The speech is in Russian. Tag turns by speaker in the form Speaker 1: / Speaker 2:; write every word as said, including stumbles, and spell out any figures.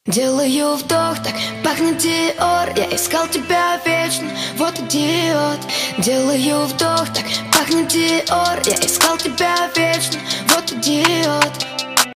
Speaker 1: Делаю вдох, так пахнет Диор. Я искал тебя вечно, вот идиот. Делаю вдох, так пахнет Диор. Я искал тебя вечно.